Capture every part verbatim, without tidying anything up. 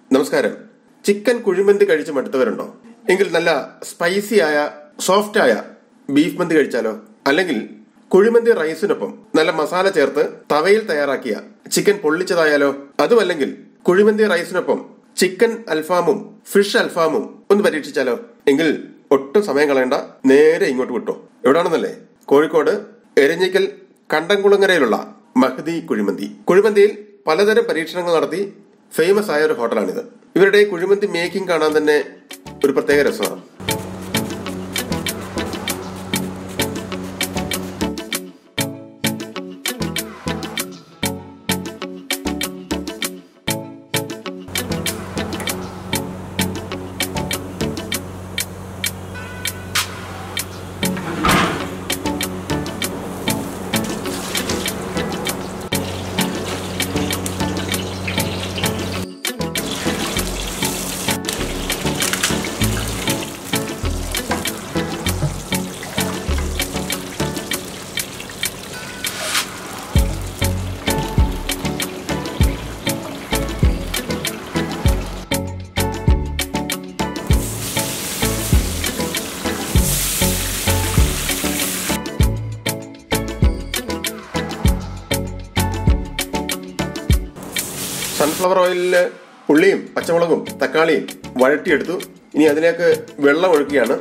നമസ്കാരം. ചിക്കൻ കുഴിമന്തി കഴിച്ച് മടുത്തവരുണ്ടോ? എങ്കിൽ നല്ല സ്പൈസി ആയ സോഫ്റ്റ് ആയ ബീഫ് മന്തി കഴിച്ചാലോ? അല്ലെങ്കിൽ കുഴിമന്തി റൈസിനൊപ്പം നല്ല മസാല ചേർത്ത് തവയിൽ തയ്യാറാക്കിയ ചിക്കൻ പൊള്ളിച്ചതായാലോ? അതുമല്ലെങ്കിൽ കുഴിമന്തി റൈസിനൊപ്പം ചിക്കൻ അൽഫാമും ഫിഷ് അൽഫാമും ഒന്ന് പരീക്ഷിച്ചാലോ? എങ്കിൽ ഒട്ടും സമയം കളയണ്ട, നേരെ ഇങ്ങോട്ട് വിട്ടോ. എവിടാണെന്നല്ലേ? കോഴിക്കോട് എരഞ്ഞിക്കൽ കണ്ടംകുളങ്ങരയിലുള്ള മഹദി കുഴിമന്തി. കുഴിമന്തിയിൽ പലതരം പരീക്ഷണങ്ങൾ നടത്തി ഫേമസ് ആയ ഒരു ഹോട്ടലാണിത്. ഇവരുടെ കുഴിമന്തി മേക്കിംഗ് കാണാൻ തന്നെ ഒരു പ്രത്യേക രസമാണ്. സൺഫ്ലവർ ഓയിലില് ഉള്ളിയും പച്ചമുളകും തക്കാളിയും വഴറ്റിയെടുത്തു. ഇനി അതിലേക്ക് വെള്ളം ഒഴിക്കുകയാണ്.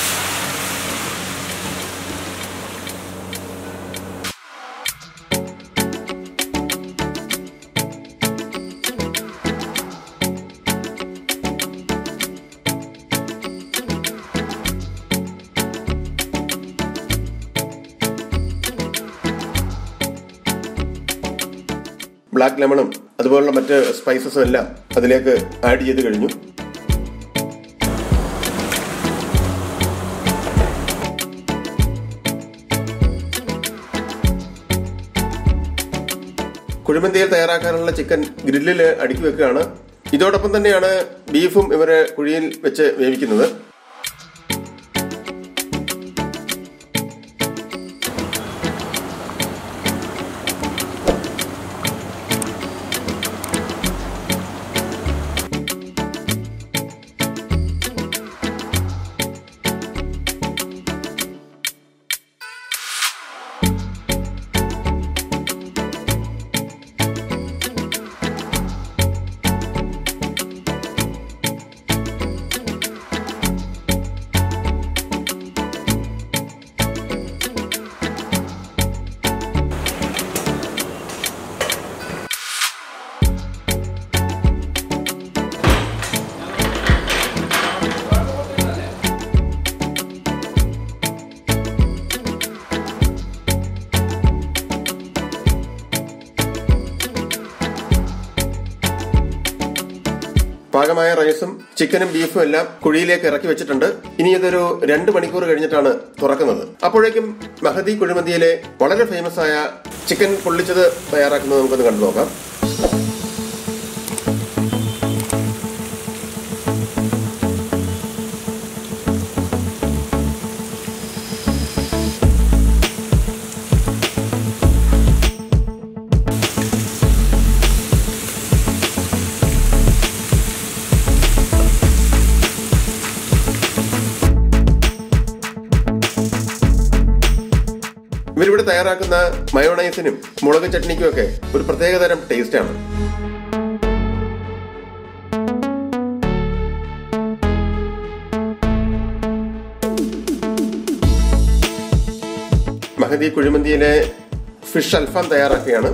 ബ്ലാക്ക് ലെമണും അതുപോലുള്ള മറ്റ് സ്പൈസസും എല്ലാം അതിലേക്ക് ആഡ് ചെയ്ത് കഴിഞ്ഞു. കുഴിമന്തിയിൽ തയ്യാറാക്കാനുള്ള ചിക്കൻ ഗ്രില്ലിൽ അടുക്കി വെക്കുകയാണ്. ഇതോടൊപ്പം തന്നെയാണ് ബീഫും ഇവര് കുഴിയിൽ വെച്ച് വേവിക്കുന്നത്. പാകമായ റൈസും ചിക്കനും ബീഫും എല്ലാം കുഴിയിലേക്ക് ഇറക്കി വെച്ചിട്ടുണ്ട്. ഇനി ഇതൊരു രണ്ട് മണിക്കൂർ കഴിഞ്ഞിട്ടാണ് തുറക്കുന്നത്. അപ്പോഴേക്കും മഹദി കുഴിമന്തിയിലെ വളരെ ഫേമസ് ആയ ചിക്കൻ പൊള്ളിച്ചത് തയ്യാറാക്കുന്നത് നമുക്കൊന്ന് കണ്ടു നോക്കാം. ഇവരിവിടെ തയ്യാറാക്കുന്ന മയോണൈസിനും മുളക് ചട്നിക്കും ഒക്കെ ഒരു പ്രത്യേകതരം ടേസ്റ്റാണ്. മഹദി കുഴിമന്തിയിലെ ഫിഷ് അൽഫാം തയ്യാറാക്കുകയാണ്.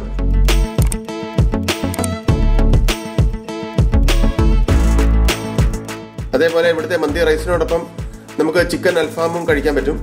അതേപോലെ ഇവിടുത്തെ മന്തി റൈസിനോടൊപ്പം നമുക്ക് ചിക്കൻ അൽഫാമും കഴിക്കാൻ പറ്റും.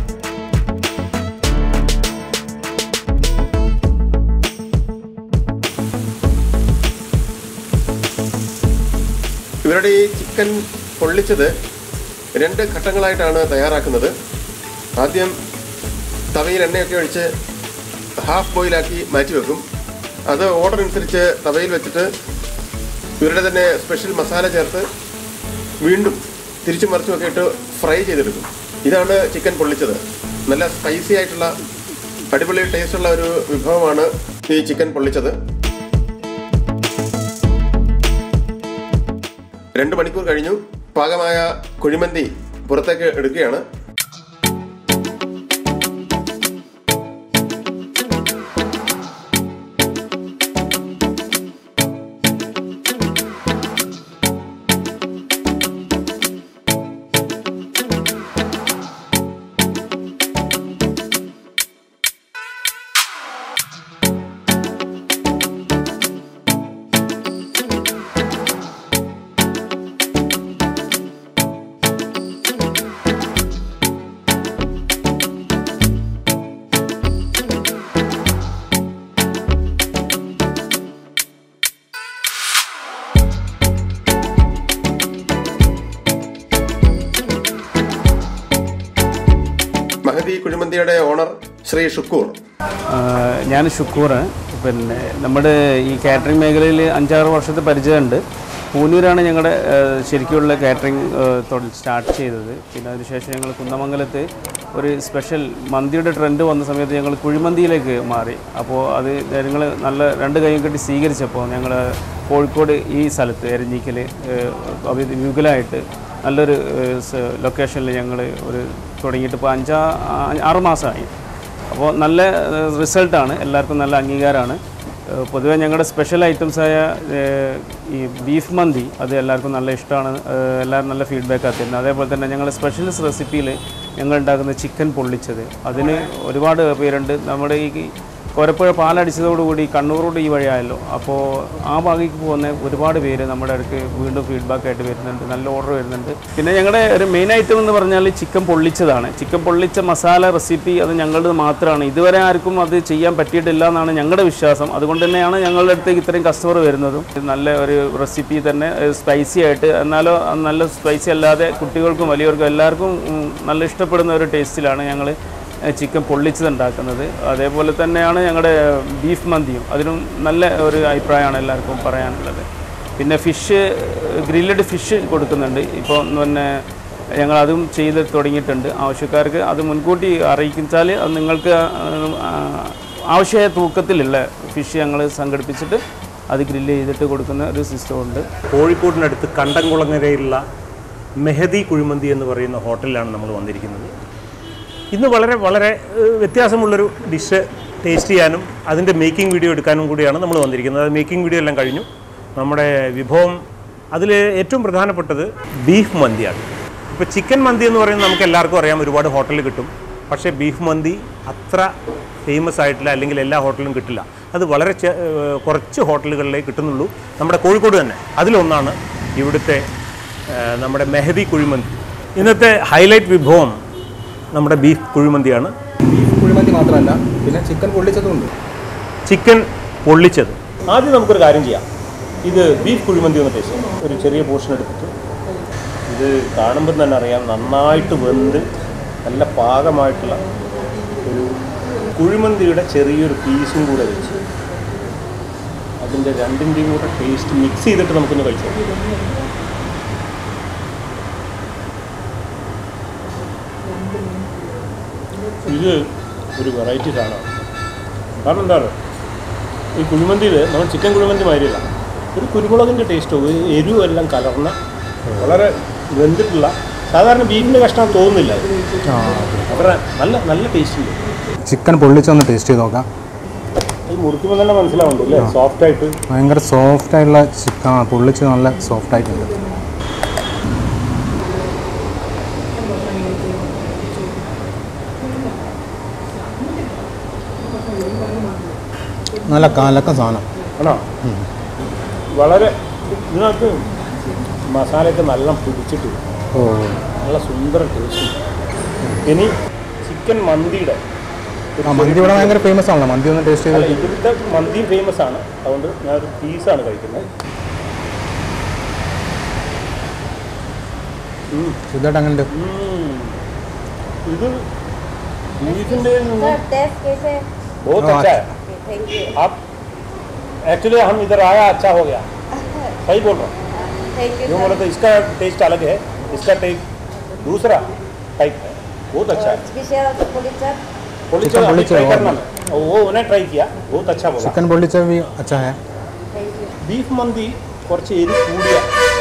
ഇവരുടെ ഈ ചിക്കൻ പൊള്ളിച്ചത് രണ്ട് ഘട്ടങ്ങളായിട്ടാണ് തയ്യാറാക്കുന്നത്. ആദ്യം തവയിൽ എണ്ണയൊക്കെ ഒഴിച്ച് ഹാഫ് ബോയിലാക്കി മാറ്റി വെക്കും. അത് ഓർഡർ അനുസരിച്ച് തവയിൽ വെച്ചിട്ട് ഇവരുടെ തന്നെ സ്പെഷ്യൽ മസാല ചേർത്ത് വീണ്ടും തിരിച്ചു മറിച്ചുമൊക്കെ ഇട്ട് ഫ്രൈ ചെയ്തെടുക്കും. ഇതാണ് ചിക്കൻ പൊള്ളിച്ചത്. നല്ല സ്പൈസി ആയിട്ടുള്ള അടിപൊളി ടേസ്റ്റുള്ള ഒരു വിഭവമാണ് ഈ ചിക്കൻ പൊള്ളിച്ചത്. രണ്ട് മണിക്കൂർ കഴിഞ്ഞു. പാകമായ കുഴിമന്തി പുറത്തേക്ക് എടുക്കുകയാണ്. മഹദി കുഴിമന്തിയുടെ ഓണർ ശ്രീ ഷുക്കൂർ. ഞാൻ ഷുക്കൂർ. പിന്നെ നമ്മുടെ ഈ കാറ്ററിംഗ് മേഖലയിൽ അഞ്ചാറ് വർഷത്തെ പരിചയമുണ്ട്. പൂനൂരാണ് ഞങ്ങളുടെ ശരിക്കുള്ള കാറ്ററിംഗ് തൊഴിൽ സ്റ്റാർട്ട് ചെയ്തത്. പിന്നെ അതിനുശേഷം ഞങ്ങൾ കുന്നമംഗലത്ത് ഒരു സ്പെഷ്യൽ മന്തിയുടെ ട്രെൻഡ് വന്ന സമയത്ത് ഞങ്ങൾ കുഴിമന്തിയിലേക്ക് മാറി. അപ്പോൾ അത് ഞങ്ങൾ നല്ല രണ്ട് കൈയും കെട്ടി സ്വീകരിച്ചപ്പോൾ ഞങ്ങൾ കോഴിക്കോട് ഈ സ്ഥലത്ത് എരഞ്ഞിക്കൽ വിപുലമായിട്ട് നല്ലൊരു ലൊക്കേഷനിൽ ഞങ്ങൾ ഒരു തുടങ്ങിയിട്ട് ഇപ്പോൾ അഞ്ചാ ആറ് മാസമായി. അപ്പോൾ നല്ല റിസൾട്ടാണ്, എല്ലാവർക്കും നല്ല അംഗീകാരമാണ്. പൊതുവെ ഞങ്ങളുടെ സ്പെഷ്യൽ ഐറ്റംസായ ഈ ബീഫ് മന്തി അത് എല്ലാവർക്കും നല്ല ഇഷ്ടമാണ്, എല്ലാവരും നല്ല ഫീഡ്ബാക്ക് തരുന്നത്. അതേപോലെ തന്നെ ഞങ്ങളുടെ സ്പെഷ്യലിസ്റ്റ് റെസിപ്പിയിൽ ഞങ്ങൾ ഉണ്ടാക്കുന്ന ചിക്കൻ പൊള്ളിച്ചത് അതിന് ഒരുപാട് പേരുണ്ട്. നമ്മുടെ ഈ കോരപ്പുഴ പാലടിച്ചതോടുകൂടി കണ്ണൂരോട് ഈ വഴിയായല്ലോ, അപ്പോൾ ആ ഭാഗത്തേക്ക് പോകുന്ന ഒരുപാട് പേര് നമ്മുടെ അടുക്ക് വീണ്ടും ഫീഡ്ബാക്കായിട്ട് വരുന്നുണ്ട്, നല്ല ഓർഡർ വരുന്നുണ്ട്. പിന്നെ ഞങ്ങളുടെ ഒരു മെയിൻ ഐറ്റം എന്ന് പറഞ്ഞാൽ ചിക്കൻ പൊള്ളിച്ചതാണ്. ചിക്കൻ പൊള്ളിച്ച മസാല റെസിപ്പി അത് ഞങ്ങളുടെ മാത്രമാണ്. ഇതുവരെ ആർക്കും അത് ചെയ്യാൻ പറ്റിയിട്ടില്ല എന്നാണ് ഞങ്ങളുടെ വിശ്വാസം. അതുകൊണ്ട് തന്നെയാണ് ഞങ്ങളുടെ അടുത്തേക്ക് ഇത്രയും കസ്റ്റമർ വരുന്നതും. നല്ല ഒരു റെസിപ്പി തന്നെ സ്പൈസി ആയിട്ട്, എന്നാലോ നല്ല സ്പൈസി അല്ലാതെ കുട്ടികൾക്കും വലിയവർക്കും എല്ലാവർക്കും നല്ല ഇഷ്ടപ്പെടുന്ന ഒരു ടേസ്റ്റിലാണ് ഞങ്ങൾ ചിക്കൻ പൊള്ളിച്ചത് ഉണ്ടാക്കുന്നത്. അതേപോലെ തന്നെയാണ് ഞങ്ങളുടെ ബീഫ് മന്തിയും, അതിനും നല്ല ഒരു അഭിപ്രായമാണ് എല്ലാവർക്കും പറയാനുള്ളത്. പിന്നെ ഫിഷ്, ഗ്രില്ലഡ് ഫിഷ് കൊടുക്കുന്നുണ്ട്. ഇപ്പോൾ പിന്നെ ഞങ്ങളതും ചെയ്ത് തുടങ്ങിയിട്ടുണ്ട്. ആവശ്യക്കാർക്ക് അത് മുൻകൂട്ടി അറിയിച്ചാൽ അത് നിങ്ങൾക്ക് ആവശ്യമായ തൂക്കത്തിലുള്ള ഫിഷ് ഞങ്ങൾ സംഘടിപ്പിച്ചിട്ട് അത് ഗ്രില്ല് ചെയ്തിട്ട് കൊടുക്കുന്ന ഒരു സിസ്റ്റമുണ്ട്. കോഴിക്കോടിനടുത്ത് കണ്ടംകുളങ്ങരയിലുള്ള മെഹദി കുഴിമന്തി എന്ന് പറയുന്ന ഹോട്ടലിലാണ് നമ്മൾ വന്നിരിക്കുന്നത്. ഇന്ന് വളരെ വളരെ വ്യത്യാസമുള്ളൊരു ഡിഷ് ടേസ്റ്റ് ചെയ്യാനും അതിൻ്റെ മേക്കിംഗ് വീഡിയോ എടുക്കാനും കൂടിയാണ് നമ്മൾ വന്നിരിക്കുന്നത്. അത് മേക്കിംഗ് വീഡിയോ എല്ലാം കഴിഞ്ഞു. നമ്മുടെ വിഭവം അതിൽ ഏറ്റവും പ്രധാനപ്പെട്ടത് ബീഫ് മന്തിയാണ്. ഇപ്പോൾ ചിക്കൻ മന്തി എന്ന് പറയുന്നത് നമുക്ക് എല്ലാവർക്കും അറിയാം, ഒരുപാട് ഹോട്ടലിൽ കിട്ടും. പക്ഷേ ബീഫ് മന്തി അത്ര ഫേമസ് ആയിട്ടില്ല, അല്ലെങ്കിൽ എല്ലാ ഹോട്ടലിലും കിട്ടില്ല. അത് വളരെ കുറച്ച് ഹോട്ടലുകളിലേ കിട്ടുന്നുള്ളൂ, നമ്മുടെ കോഴിക്കോട് തന്നെ. അതിലൊന്നാണ് ഇവിടുത്തെ നമ്മുടെ മെഹദി കുഴിമന്തി. ഇന്നത്തെ ഹൈലൈറ്റ് വിഭവം നമ്മുടെ ബീഫ് കുഴിമന്തിയാണ്. ബീഫ് കുഴിമന്തി മാത്രമല്ല, പിന്നെ ചിക്കൻ പൊള്ളിച്ചതുണ്ട്. ചിക്കൻ പൊള്ളിച്ചത് ആദ്യം നമുക്കൊരു കാര്യം ചെയ്യാം. ഇത് ബീഫ് കുഴിമന്തി ഒന്ന് ടേസ്റ്റ് ചെയ്യാം. ഒരു ചെറിയ പോർഷൻ എടുത്തിട്ട് ഇത് കാണുമ്പോൾ തന്നെ അറിയാം നന്നായിട്ട് വെന്ത് നല്ല പാകമായിട്ടുള്ള ഒരു കുഴിമന്തിയുടെ ചെറിയൊരു പീസും കൂടെ വെച്ച് അതിൻ്റെ രണ്ടിൻ്റെയും കൂടെ ടേസ്റ്റ് മിക്സ് ചെയ്തിട്ട് നമുക്കൊന്ന് കഴിച്ചു. ഇത് ഒരു വെറൈറ്റി സാധനമാണ്. കാരണം എന്താണ്, ഈ കുഴിമന്തിയിൽ നമ്മൾ ചിക്കൻ കുഴിമന്തി മാതിരിയല്ല, ഒരു കുരുമുളകിൻ്റെ ടേസ്റ്റോ എരിവും എല്ലാം കലർന്ന വളരെ വെന്തിട്ടുള്ള, സാധാരണ ബീഫിൻ്റെ കഷ്ണം തോന്നുന്നില്ല, വളരെ നല്ല നല്ല ടേസ്റ്റ് ഉണ്ട്. ചിക്കൻ പൊള്ളിച്ചൊന്ന് ടേസ്റ്റ് ചെയ്ത് നോക്കാം. ഇത് മുറിക്കുമ്പോൾ തന്നെ മനസ്സിലാവുന്നുണ്ട് അല്ലേ, സോഫ്റ്റായിട്ട് ഭയങ്കര സോഫ്റ്റായിട്ടുള്ള ചിക്കൻ പൊള്ളിച്ച് നല്ല സോഫ്റ്റായിട്ടുണ്ട്. നല്ല കാലക്ക സാധനം ആണോ? വളരെ ഇതിനകത്ത് മസാലയൊക്കെ നല്ല പിടിച്ചിട്ട് ഓ നല്ല സുന്ദര ടേസ്റ്റ്. ഇനി ചിക്കൻ മന്തിയുടെ മന്തി ഇവിടെ ഭയങ്കര ഫേമസ് ആണല്ലോ, മന്തി ഒന്ന് ടേസ്റ്റ് ചെയ്ത്. ഇവിടുത്തെ മന്തി ഫേമസ് ആണ്, അതുകൊണ്ട് ഞാനൊരു പീസാണ് കഴിക്കുന്നത്. ഇതായിട്ട് അങ്ങനെ ഇത് ബീഫിൻ്റെ बहुत अच्छा है. आप एक्चुअली हम इधर आया अच्छा हो गया, सही बोल रहा हूँ. जो बोला तो इसका टेस्ट अलग है, इसका टेस्ट दूसरा टाइप है, बहुत अच्छा है. पोलिचर अभी ट्राई करना, वो उन्हें ट्राई किया, बहुत अच्छा बोला. चिकन पोलिचर भी अच्छा है. ബീഫ് മന്തി കുറച്ച് എരി കൂടിയ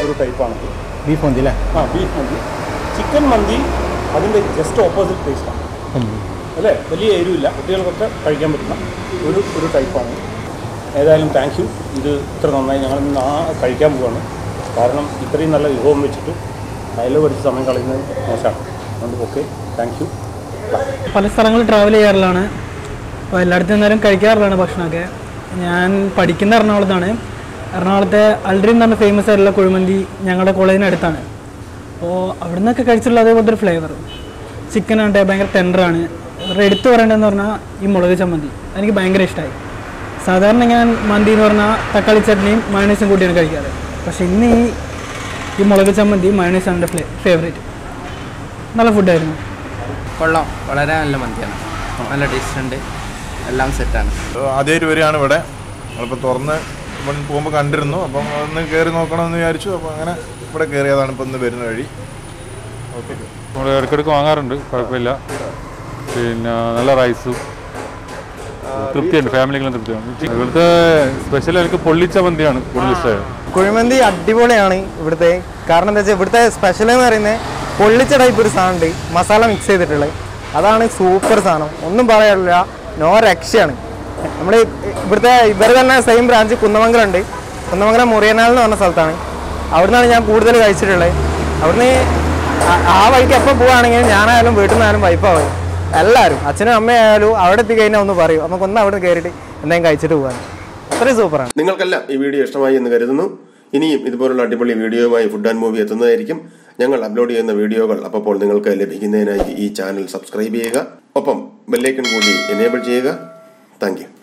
ഒരു ടൈപ്പാണ്. ബീഫ് മന്തി അല്ലേ? ആ, ബീഫ് മന്തി. ചിക്കൻ മന്തി അതിൻ്റെ ജസ്റ്റ് ഓപ്പോസിറ്റ് ടേസ്റ്റാണ് അല്ലേ, വലിയ എരിവില്ല, കുട്ടികൾക്കൊക്കെ കഴിക്കാൻ പറ്റുന്ന ഒരു ഒരു ടൈപ്പാണ്. ഏതായാലും താങ്ക് യു. ഇത് ഇത്ര നന്നായി ഞങ്ങൾ ഇന്ന് ആ കഴിക്കാൻ പോവുകയാണ്. കാരണം ഇത്രയും നല്ല വിഭവം വെച്ചിട്ട് ഡയലോഗ് അടിച്ച് സമയം കളയുന്നത് മോശമാണ്. അതുകൊണ്ട് ഓക്കെ, താങ്ക് യു. പല സ്ഥലങ്ങളിൽ ട്രാവൽ ചെയ്യാറുള്ളതാണ്, അപ്പോൾ എല്ലായിടത്തും നിന്നാലും കഴിക്കാറുള്ളതാണ് ഭക്ഷണമൊക്കെ. ഞാൻ പഠിക്കുന്ന എറണാകുളത്താണ്. എറണാകുളത്തെ അൽഡ്രീം എന്ന് പറഞ്ഞ ഫേമസ് ആയിട്ടുള്ള കുഴിമന്തി ഞങ്ങളുടെ കോളേജിന് അടുത്താണ്. അപ്പോൾ അവിടെ നിന്നൊക്കെ കഴിച്ചിട്ടുള്ള അതേപോലത്തെ ഒരു ഫ്ലേവർ. ചിക്കൻ ആണ്ടെ ഭയങ്കര ടെൻഡറാണ്. അവരുടെ എടുത്തു പറയേണ്ടതെന്ന് പറഞ്ഞാൽ ഈ മുളക് ചമ്മന്തി എനിക്ക് ഭയങ്കര ഇഷ്ടമായി. സാധാരണ ഞാൻ മന്തി എന്ന് പറഞ്ഞാൽ തക്കാളി ചട്നിയും മയണൈസും കൂട്ടിയാണ് കഴിക്കാറ്. പക്ഷേ ഇന്ന് ഈ ഈ മുളക് ചമ്മന്തി മയണൈസാണ് എൻ്റെ ഫ്ലേ ഫേവറേറ്റ്. നല്ല ഫുഡായിരുന്നു. കൊള്ളാം, വളരെ നല്ല മന്തിയാണ്, നല്ല ടേസ്റ്റ് ഉണ്ട്, എല്ലാം സെറ്റാണ്. ആദ്യമായിട്ട് വരികയാണ് ഇവിടെ. നമ്മളിപ്പോൾ തുറന്ന് ഇപ്പം പോകുമ്പോൾ കണ്ടിരുന്നു, അപ്പം ഒന്ന് കയറി നോക്കണമെന്ന് വിചാരിച്ചു. അപ്പോൾ അങ്ങനെ ഇവിടെ കയറിയതാണ് ഇപ്പം ഇന്ന് വരുന്ന വഴി. ഓക്കെ, നമ്മൾ ഇടയ്ക്കിടയ്ക്ക് വാങ്ങാറുണ്ട്, കുഴപ്പമില്ല. പിന്നെ നല്ല റൈസും തൃപ്തിയുണ്ട്, ഫാമിലികളും തൃപ്തിയാണ്. ഇവിടുത്തെ സ്പെഷ്യൽ എനിക്ക് പൊള്ളിച്ച മന്തിയാണ് കൂടുതൽ ഇഷ്ടമായത്. കുഴിമന്തി അടിപൊളിയാണ് ഇവിടുത്തെ. കാരണം എന്താ വെച്ചാൽ ഇവിടുത്തെ സ്പെഷ്യൽ എന്ന് പറയുന്നത് പൊള്ളിച്ച ടൈപ്പ് ഒരു സാധനമുണ്ട്, മസാല മിക്സ് ചെയ്തിട്ടുള്ളത്. അതാണ് സൂപ്പർ സാധനം, ഒന്നും പറയാനില്ല, നോ രക്ഷയാണ്. നമ്മൾ ഇവിടുത്തെ ഇവർ തന്നെ സെയിം ബ്രാഞ്ച് കുന്നമംഗലം ഉണ്ട്. കുന്നമംഗലം മുറിയനാൽ എന്ന് പറഞ്ഞ സ്ഥലത്താണ്. അവിടുന്നാണ് ഞാൻ കൂടുതൽ കഴിച്ചിട്ടുള്ളത്. അവിടുന്ന് ആ വഴിക്ക് എപ്പോൾ പോവുകയാണെങ്കിലും ഞാനായാലും വീട്ടിൽ നിന്നായാലും വൈഫാവും, എല്ലാവരും അച്ഛനും അമ്മയായാലും അവിടെ എത്തിക്കഴിഞ്ഞാൽ ഒന്ന് പറയും നമുക്കൊന്ന് അവിടെ കയറിയിട്ട് എന്തെങ്കിലും കഴിച്ചിട്ട് പോകാൻ. അത്രയും സൂപ്പറാണ്. നിങ്ങൾക്കെല്ലാം ഈ വീഡിയോ ഇഷ്ടമായി എന്ന് കരുതുന്നു. ഇനിയും ഇതുപോലുള്ള അടിപൊളി വീഡിയോയുമായി ഫുഡ് ആൻഡ് മൂവി എത്തുന്നതായിരിക്കും. ഞങ്ങൾ അപ്ലോഡ് ചെയ്യുന്ന വീഡിയോകൾ അപ്പോൾ നിങ്ങൾക്ക് ലഭിക്കുന്നതിനായി ഈ ചാനൽ സബ്സ്ക്രൈബ് ചെയ്യുക, ഒപ്പം ബെല്ലൈക്കൺ കൂടി എനേബിൾ ചെയ്യുക. Thank U.